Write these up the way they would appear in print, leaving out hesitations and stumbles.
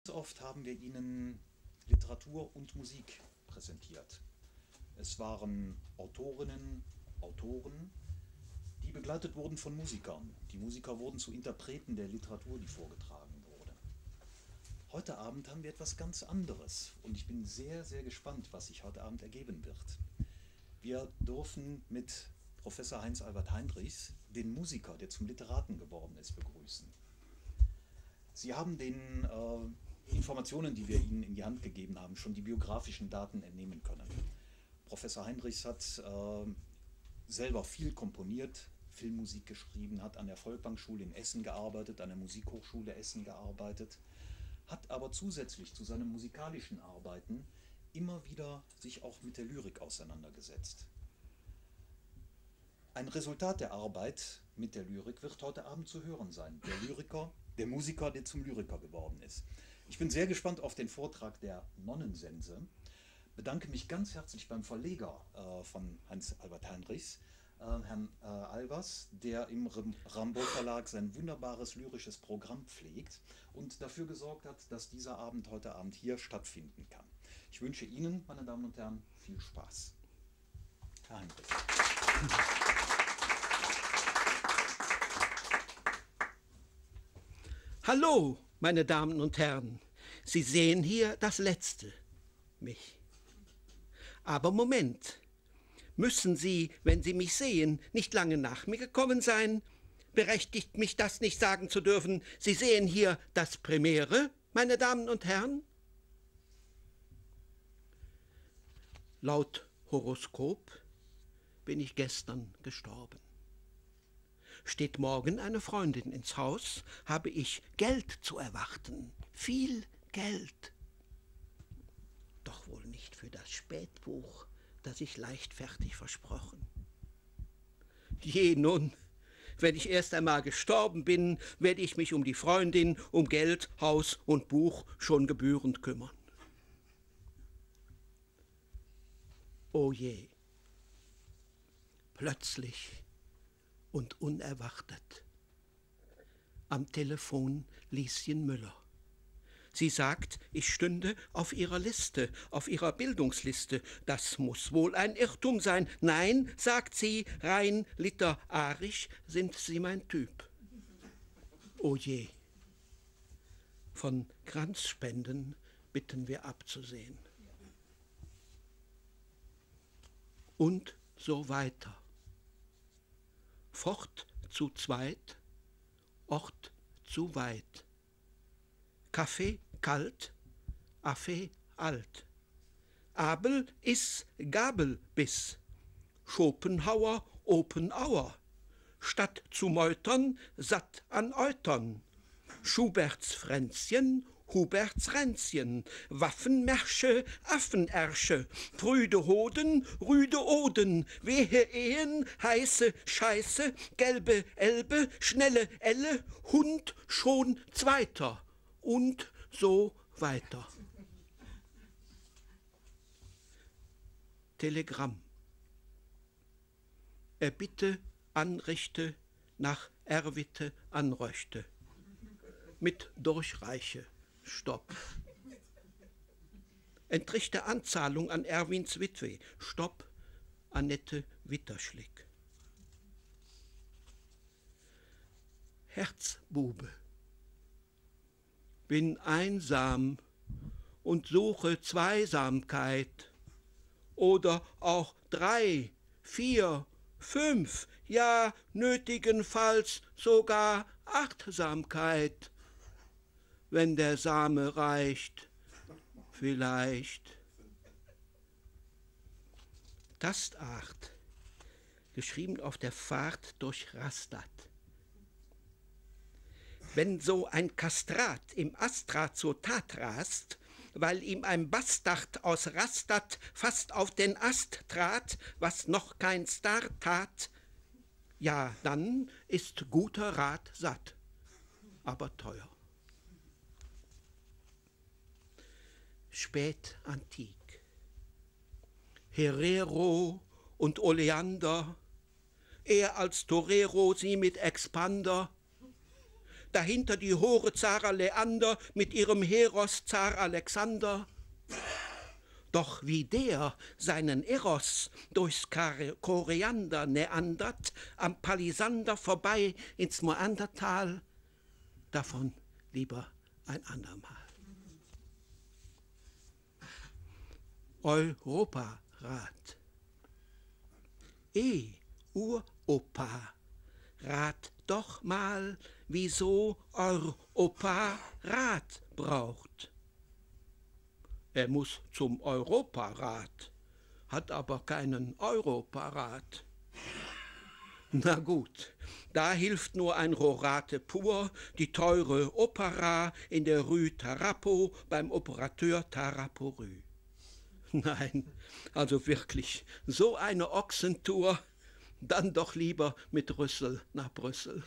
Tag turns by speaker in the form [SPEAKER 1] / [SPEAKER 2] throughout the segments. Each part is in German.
[SPEAKER 1] Oft haben wir Ihnen Literatur und Musik präsentiert. Es waren Autorinnen, Autoren, die begleitet wurden von Musikern. Die Musiker wurden zu Interpreten der Literatur, die vorgetragen wurde. Heute Abend haben wir etwas ganz anderes und ich bin sehr, sehr gespannt, was sich heute Abend ergeben wird. Wir dürfen mit Professor Heinz-Albert Heinrichs den Musiker, der zum Literaten geworden ist, begrüßen. Sie haben den Informationen, die wir Ihnen in die Hand gegeben haben, schon die biografischen Daten entnehmen können. Professor Heinrichs hat selber viel komponiert, Filmmusik geschrieben, hat an der Volkbankschule in Essen gearbeitet, an der Musikhochschule Essen gearbeitet, hat aber zusätzlich zu seinen musikalischen Arbeiten immer wieder sich auch mit der Lyrik auseinandergesetzt. Ein Resultat der Arbeit mit der Lyrik wird heute Abend zu hören sein. Der Lyriker, der Musiker, der zum Lyriker geworden ist. Ich bin sehr gespannt auf den Vortrag der Nonnensense. Bedanke mich ganz herzlich beim Verleger von Heinz-Albert Heinrichs, Herrn Albers, der im Ramboll Verlag sein wunderbares lyrisches Programm pflegt und dafür gesorgt hat, dass dieser Abend heute Abend hier stattfinden kann. Ich wünsche Ihnen, meine Damen und Herren, viel Spaß. Herr Heinrichs.
[SPEAKER 2] Hallo, meine Damen und Herren. Sie sehen hier das Letzte, mich. Aber Moment, müssen Sie, wenn Sie mich sehen, nicht lange nach mir gekommen sein? Berechtigt mich das nicht sagen zu dürfen, Sie sehen hier das Primäre, meine Damen und Herren? Laut Horoskop bin ich gestern gestorben. Steht morgen eine Freundin ins Haus, habe ich Geld zu erwarten, viel Geld. Doch wohl nicht für das Spätbuch, das ich leichtfertig versprochen. Je nun, wenn ich erst einmal gestorben bin, werde ich mich um die Freundin, um Geld, Haus und Buch schon gebührend kümmern. O je, plötzlich und unerwartet. Am Telefon Lieschen Müller. Sie sagt, ich stünde auf ihrer Liste, auf ihrer Bildungsliste. Das muss wohl ein Irrtum sein. Nein, sagt sie, rein literarisch sind Sie mein Typ. O je, von Kranzspenden bitten wir abzusehen. Und so weiter. Fort zu zweit, Ort zu weit. Kaffee kalt, Affe alt. Abel is Gabelbiss. Schopenhauer Open Hour. Statt zu meutern, satt an Eutern. Schuberts Fränzchen, Huberts Ränzchen, Waffenmärsche, Affenärsche, prüde Hoden, rüde Oden, wehe Ehen, heiße Scheiße, gelbe Elbe, schnelle Elle, Hund schon Zweiter und so weiter. Telegramm. Erbitte, anrichte, nach Erwitte anröchte. Mit Durchreiche. Stopp. Entrichte Anzahlung an Erwins Witwe. Stopp. Annette Witterschlick. Herzbube. Bin einsam und suche Zweisamkeit. Oder auch 3, 4, 5, ja nötigenfalls sogar Achtsamkeit. Wenn der Same reicht, vielleicht. Tastart, geschrieben auf der Fahrt durch Rastatt. Wenn so ein Kastrat im Astrat zur Tat rast, weil ihm ein Bastard aus Rastatt fast auf den Ast trat, was noch kein Star tat, ja, dann ist guter Rat satt, aber teuer. Spätantik. Herero und Oleander, er als Torero, sie mit Expander. dahinter die Hore Zara Leander mit ihrem Heros Zar Alexander. Doch wie der seinen Eros durchs Koriander neandert, am Palisander vorbei ins Moandertal, davon lieber ein andermal. Europarat. Uropa, rat doch mal, wieso Europa Rat braucht. Er muss zum Europarat, hat aber keinen Europarat. Na gut, da hilft nur ein Rorate pur, die teure Opera in der Rue Tarapo beim Operateur Taraporü. Nein, also wirklich, so eine Ochsentour, dann doch lieber mit Rüssel nach Brüssel.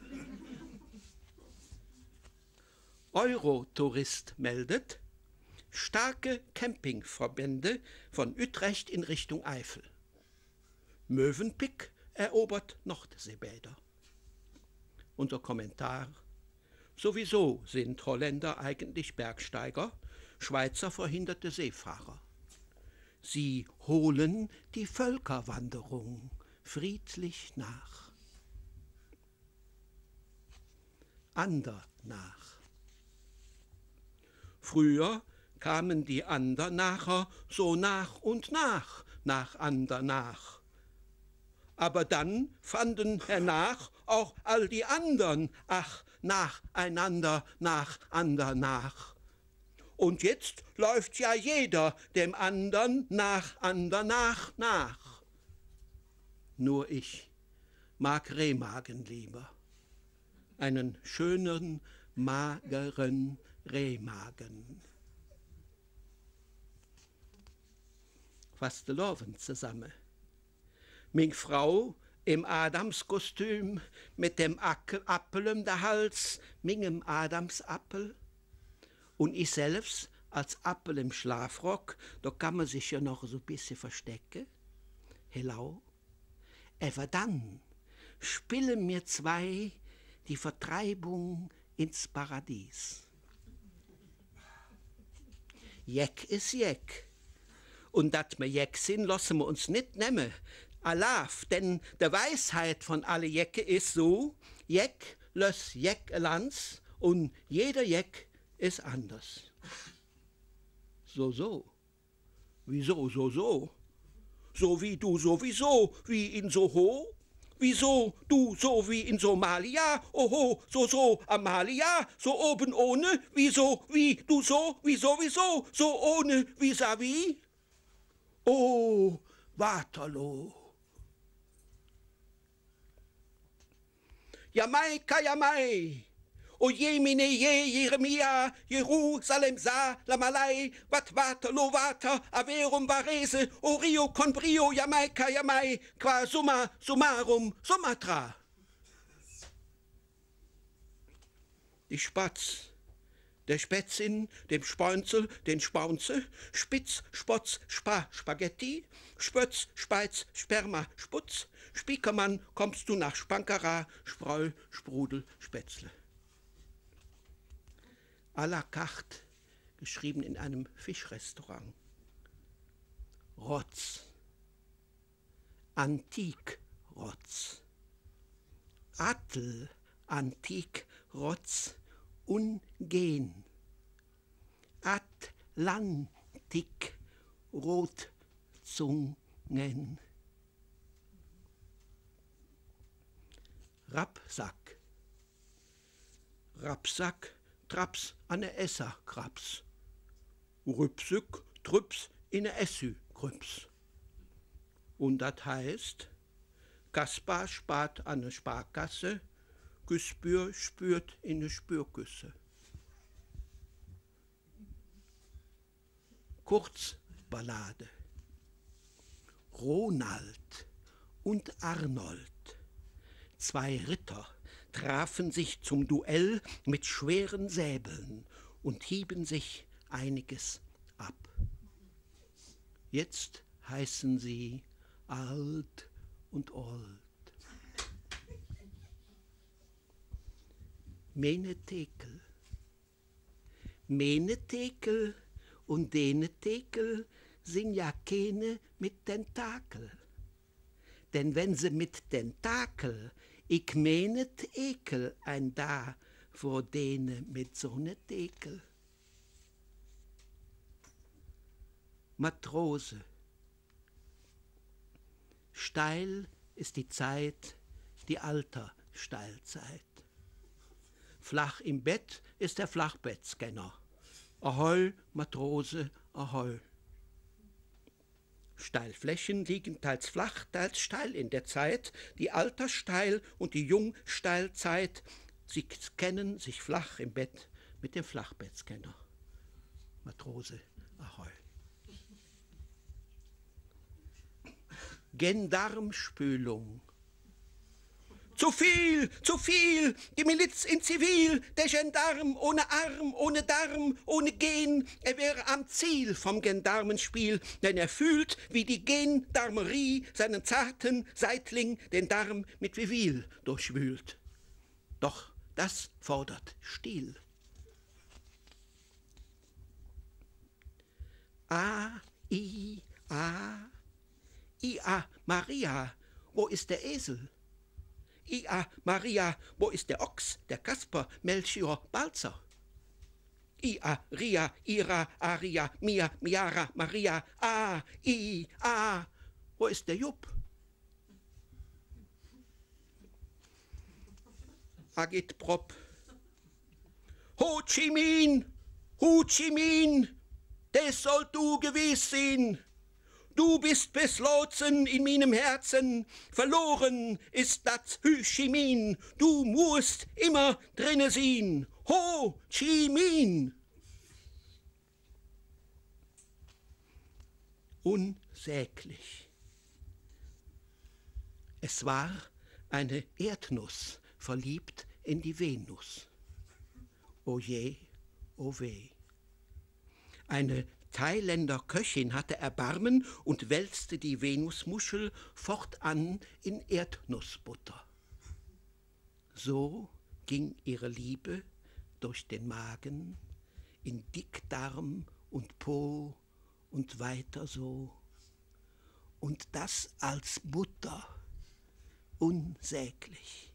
[SPEAKER 2] Eurotourist meldet, starke Campingverbände von Utrecht in Richtung Eifel. Mövenpick erobert Nordseebäder. Unser Kommentar: Sowieso sind Holländer eigentlich Bergsteiger, Schweizer verhinderte Seefahrer. Sie holen die Völkerwanderung friedlich nach. Andernach. Früher kamen die Andernacher so nach und nach Andernach. Aber dann fanden hernach auch all die andern, ach, nacheinander, nach Andernach. Und jetzt läuft ja jeder dem andern nach Andernach nach. Nur ich mag Rehmagen lieber, einen schönen, mageren Rehmagen. Fasteloven zusammen. Mink Frau im Adamskostüm mit dem Appel um der Hals, mingem Adamsappel. Und ich selbst als Appel im Schlafrock, da kann man sich ja noch so ein bisschen verstecken. Hello. Aber dann spielen mir zwei die Vertreibung ins Paradies. Jeck ist Jeck. Und dat wir Jeck sind, lassen wir uns nicht nehmen. Alaf, denn der Weisheit von alle Jecke ist so, Jeck löss Jeck Lanz und jeder Jeck ist anders. So. Wieso so? So wie du sowieso, wie in Soho. Wieso du so wie in Somalia? Oho, so, Amalia, so oben ohne. Wieso, wie du so, wieso, so ohne vis-à-vis? Oh, Waterloo. Jamaika, Jamai. O Jemine, Jeremia, Jerusalem, Lamalai, wat Waterloo, Water, Averum, Varese, O Rio, con Brio, Jamaika, Jamai, qua summa, summarum, Sumatra. Die Spatz, der Spätzin, dem Speunzel, den Spaunze, Spitz, Spotz, Spaghetti, Spötz, Speiz, Sperma, Sputz, Spiekermann, kommst du nach Spankara, Spreu, Sprudel, Spätzle. À la carte, geschrieben in einem Fischrestaurant. Rotz, Antikrotz, Attel, Antikrotz, Ungen, Atlantik, Rotzungen. Rapsack, Rapsack, Traps an der Esser Kraps. Rüpsück, Trüps in der Essü Krüps. Und das heißt, Kaspar spart an der Sparkasse, Güspür spürt in der Spürküsse. Kurzballade. Ronald und Arnold, zwei Ritter, trafen sich zum Duell mit schweren Säbeln und hieben sich einiges ab. Jetzt heißen sie alt und old. Menetekel. Menetekel und Denetekel sind ja keine mit Tentakel. Denn wenn sie mit Tentakel, ich menet Ekel ein da vor denen mit so ne Tekel. Matrose. Steil ist die Zeit, die Alter-Steilzeit. Flach im Bett ist der Flachbettscanner. Ahoi, Matrose, ahoi. Steilflächen liegen teils flach, teils steil in der Zeit, die Alterssteil und die Jungsteilzeit. Sie kennen sich flach im Bett mit dem Flachbettscanner. Matrose, ahoi. Gendarmspülung. Zu viel, die Miliz in Zivil, der Gendarm ohne Arm, ohne Darm, ohne Gen, er wäre am Ziel vom Gendarmenspiel, denn er fühlt, wie die Gendarmerie seinen zarten Seitling, den Darm mit Vivil durchwühlt. Doch das fordert Stil. A, I, Maria, wo ist der Esel? Ia, Maria, wo ist der Ochs, der Kasper, Melchior, Balzer? Ia, Ria, Ira, Aria, Mia, Miara, Maria, wo ist der Jupp? Agitprop. Ho Chi Minh, das soll du gewiss sein. Du bist bis Lotsen in meinem Herzen, verloren ist das Ho Chi Minh, du musst immer drinne sein. Ho Chi Minh. Unsäglich. Es war eine Erdnuss, verliebt in die Venus. O je, o weh. Eine Thailänder Köchin hatte Erbarmen und wälzte die Venusmuschel fortan in Erdnussbutter. So ging ihre Liebe durch den Magen, in Dickdarm und Po und weiter so. Und das als Butter, unsäglich.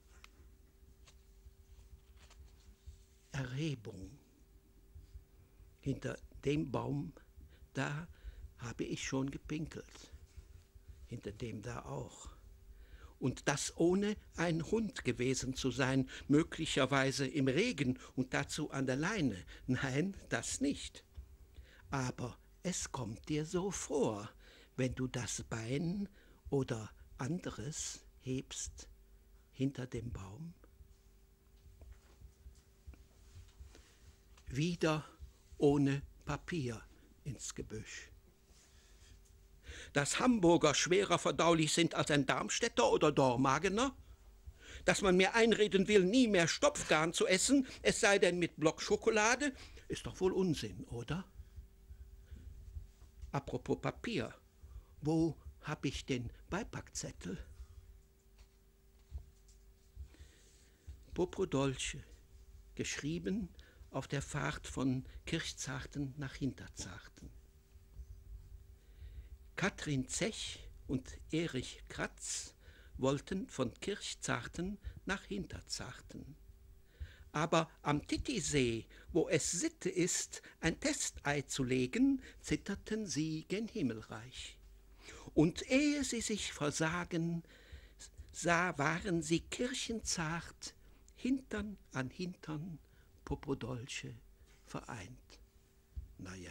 [SPEAKER 2] Erhebung. Hinter dem Baum, da habe ich schon gepinkelt. Hinter dem da auch. Und das ohne ein Hund gewesen zu sein, möglicherweise im Regen und dazu an der Leine. Nein, das nicht. Aber es kommt dir so vor, wenn du das Bein oder anderes hebst hinter dem Baum. Wieder ohne Papier ins Gebüsch. Dass Hamburger schwerer verdaulich sind als ein Darmstädter oder Dormagener? Dass man mir einreden will, nie mehr Stopfgarn zu essen, es sei denn mit Blockschokolade, ist doch wohl Unsinn, oder? Apropos Papier, wo hab ich den Beipackzettel? Popo Dolce, geschrieben auf der Fahrt von Kirchzarten nach Hinterzarten. Katrin Zech und Erich Kratz wollten von Kirchzarten nach Hinterzarten. Aber am Titisee, wo es Sitte ist, ein Testei zu legen, zitterten sie gen Himmelreich. Und ehe sie sich versagen, waren sie kirchenzart, Hintern an Hintern, Popo Dolce vereint. Naja.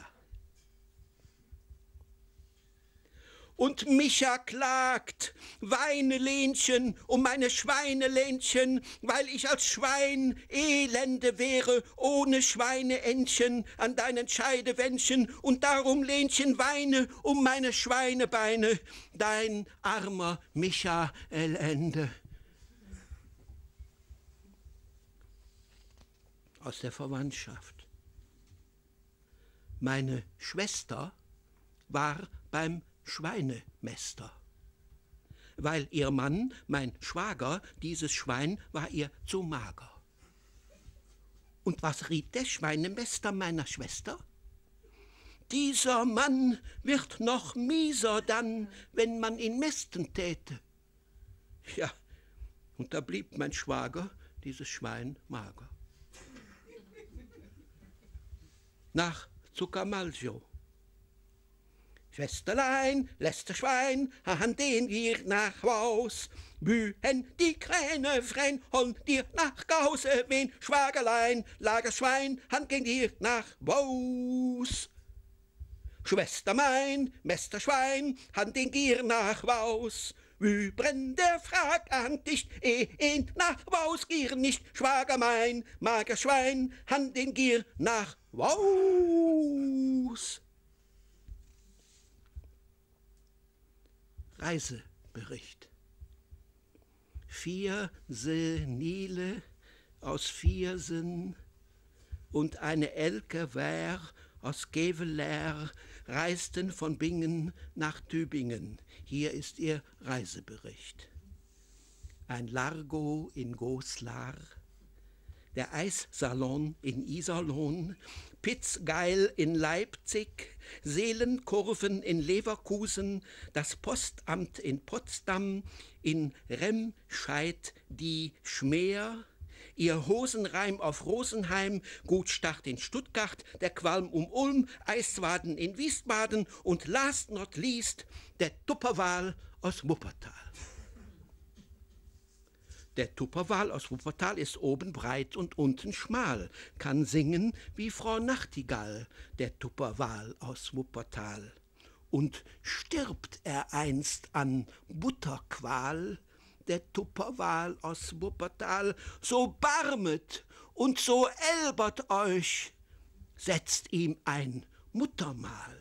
[SPEAKER 2] Und Micha klagt, weine Lenchen um meine Schweineländchen, weil ich als Schwein elende wäre, ohne Schweineentchen an deinen Scheidewändchen, und darum, Lenchen, weine um meine Schweinebeine, dein armer Michael-Ende. Aus der Verwandtschaft. Meine Schwester war beim Schweinemester, weil ihr Mann, mein Schwager, dieses Schwein war ihr zu mager. Und was riet der Schweinemester meiner Schwester? Dieser Mann wird noch mieser dann, wenn man ihn mästen täte. Ja, und da blieb mein Schwager, dieses Schwein, mager. Nach Zuckermalcho. Schwesterlein, letzter Schwein, han den wir nach Haus. Bühen die Kräne frein, hol dir nach Gause, wen Schwagerlein, Lagerschwein, han ging dir nach Haus. Schwester mein, Mesterschwein, han den Gier nach Haus. Wie brennt der Frag an dich, ihn nach Haus gier nicht, Schwager mein, Magerschwein, han den Gier nach Haus. Reisebericht. 4 Senile aus Viersen und eine Elke Wär aus Geveler reisten von Bingen nach Tübingen. Hier ist ihr Reisebericht. Ein Largo in Goslar, der Eissalon in Iserlohn, Pitzgeil in Leipzig, Seelenkurven in Leverkusen, das Postamt in Potsdam, in Remscheid die Schmäher, ihr Hosenreim auf Rosenheim, Gutstart in Stuttgart, der Qualm um Ulm, Eiswaden in Wiesbaden und last not least der Tupperwal aus Wuppertal. Der Tupperwal aus Wuppertal ist oben breit und unten schmal, kann singen wie Frau Nachtigall, der Tupperwal aus Wuppertal. Und stirbt er einst an Butterqual, der Tupperwal aus Wuppertal, so barmet und so elbert euch, setzt ihm ein Muttermal.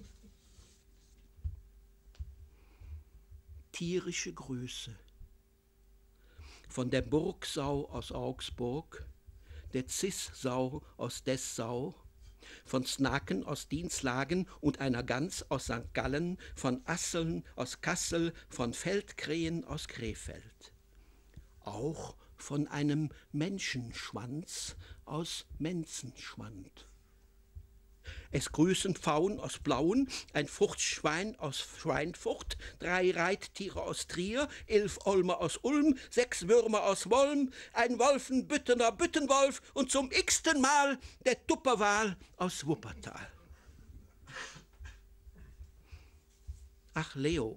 [SPEAKER 2] Tierische Grüße. Von der Burgsau aus Augsburg, der Zissau aus Dessau, von Snaken aus Dienstlagen und einer Gans aus St. Gallen, von Asseln aus Kassel, von Feldkrähen aus Krefeld. Auch von einem Menschenschwanz aus Menzenschwand. Es grüßen Pfauen aus Blauen, ein Fuchtschwein aus Schweinfurt, 3 Reittiere aus Trier, 11 Olmer aus Ulm, 6 Würmer aus Wolm, ein Wolfenbüttener Büttenwolf und zum x-ten Mal der Tupperwal aus Wuppertal. Ach, Leo,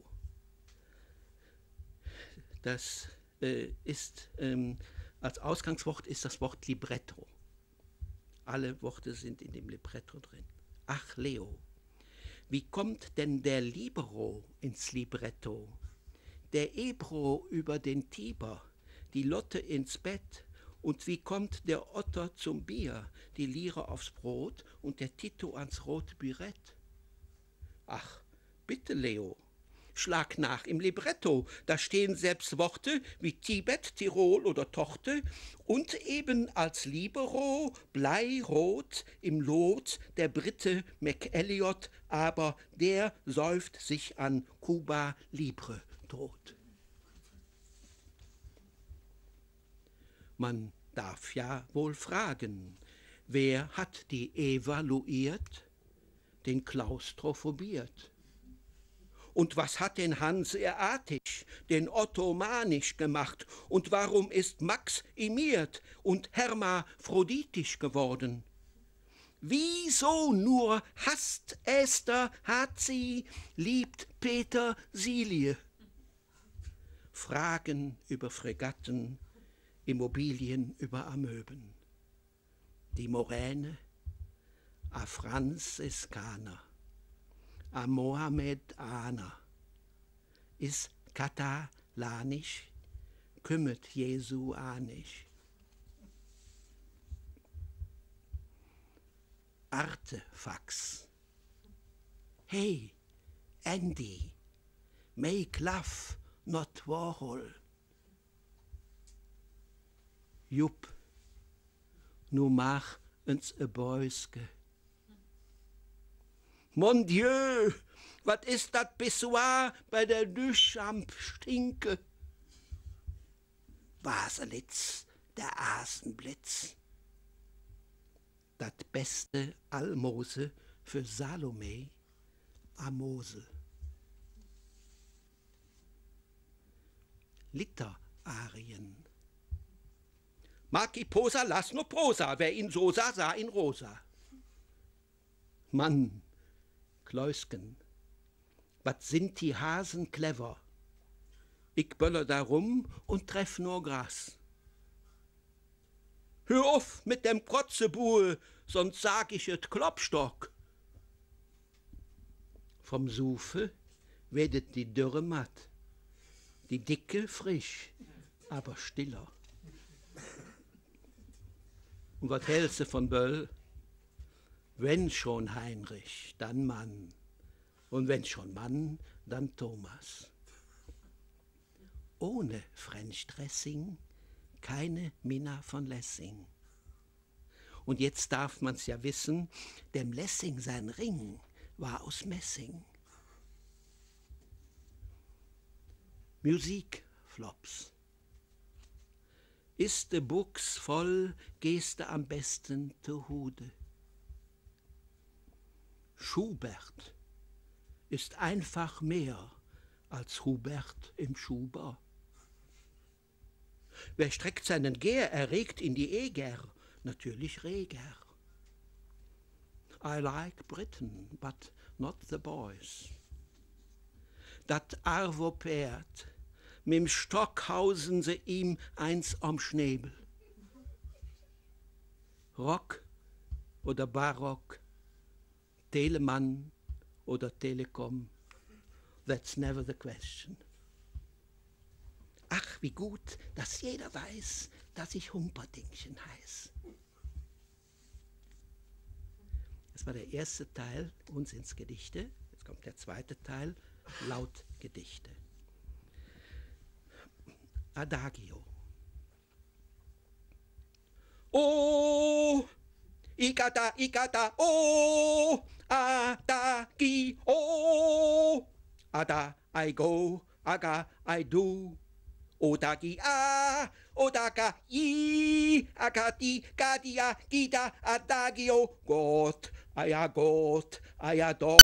[SPEAKER 2] das ist, als Ausgangswort ist das Wort Libretto. Alle Worte sind in dem Libretto drin. Ach, Leo, wie kommt denn der Libero ins Libretto? Der Ebro über den Tiber, die Lotte ins Bett. Und wie kommt der Otter zum Bier, die Lire aufs Brot und der Tito ans rote Bürett? Ach, bitte, Leo, schlag nach im Libretto, da stehen selbst Worte wie Tibet, Tirol oder Torte und eben als Libero bleirot im Lot der Brite MacElliot, aber der säuft sich an Cuba Libre tot. Man darf ja wohl fragen, wer hat die evaluiert, den klaustrophobiert? Und was hat den Hanseatisch, den Ottomanisch gemacht? Und warum ist Max imiert und hermaphroditisch geworden? Wieso nur hasst Esther, hat sie, liebt Peter Silie? Fragen über Fregatten, Immobilien über Amöben. Die Moräne, a Franziskaner. A Mohammedaner, ist katalanisch, kümmert Jesuanisch. Artefax. Hey, Andy, make love, not Warhol. Jupp, nu mach uns a Bäuske. Mon Dieu, was ist das Pissoir bei der Dusch am Stinke? Baselitz, der Asenblitz. das beste Almose für Salome am Mosel. Literarien. Mag i Posa, lass nur Prosa, wer ihn so sah, sah ihn rosa. Mann, Kleusken, wat sind die Hasen clever? Ich böller da rum und treff nur Gras. Hör auf mit dem Protzebuhl, sonst sag ich et Klopstock. Vom Sufe werdet die Dürre matt, die Dicke frisch, aber stiller. Und wat hältst du von Böll? Wenn schon Heinrich, dann Mann. Und wenn schon Mann, dann Thomas. Ohne French Dressing keine Minna von Lessing. Und jetzt darf man's ja wissen, dem Lessing sein Ring war aus Messing. Musikflops. Ist de Buchs voll, gehst du am besten zu Hude. Schubert ist einfach mehr als Hubert im Schuber. Wer streckt seinen Gär erregt in die Eger, natürlich Reger. I like Britain, but not the boys. Dat arvo Pferd, mit'm Stock hausen sie ihm eins am Schnäbel. Rock oder Barock, Telemann oder Telekom, that's never the question. Ach, wie gut, dass jeder weiß, dass ich Humperdinckchen heiß. Das war der erste Teil, Unsinnsgedichte. Jetzt kommt der zweite Teil, Lautgedichte. Adagio. Oh, Igata, oh, Adagio. Ada, I go, aga, I do. Odagi, odaga, i, agati, gadia, gida, adagio, Gott, aya, do.